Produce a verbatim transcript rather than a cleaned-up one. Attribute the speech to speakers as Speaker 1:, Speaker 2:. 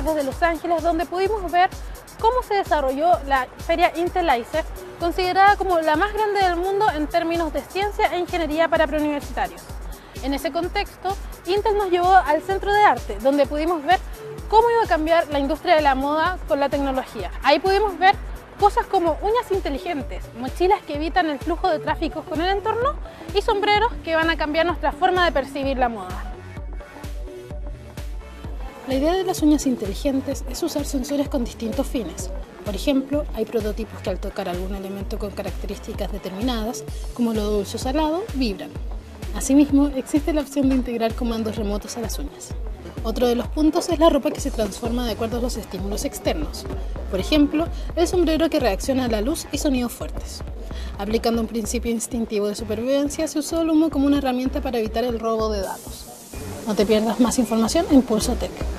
Speaker 1: desde Los Ángeles, donde pudimos ver cómo se desarrolló la feria Intel I C E, considerada como la más grande del mundo en términos de ciencia e ingeniería para preuniversitarios. En ese contexto, Intel nos llevó al Centro de Arte, donde pudimos ver cómo iba a cambiar la industria de la moda con la tecnología. Ahí pudimos ver cosas como uñas inteligentes, mochilas que evitan el flujo de tráfico con el entorno y sombreros que van a cambiar nuestra forma de percibir la moda. La idea de las uñas inteligentes es usar sensores con distintos fines. Por ejemplo, hay prototipos que al tocar algún elemento con características determinadas, como lo dulce o salado, vibran. Asimismo, existe la opción de integrar comandos remotos a las uñas. Otro de los puntos es la ropa que se transforma de acuerdo a los estímulos externos. Por ejemplo, el sombrero que reacciona a la luz y sonidos fuertes. Aplicando un principio instintivo de supervivencia, se usó el humo como una herramienta para evitar el robo de datos. No te pierdas más información en Pulso Tech.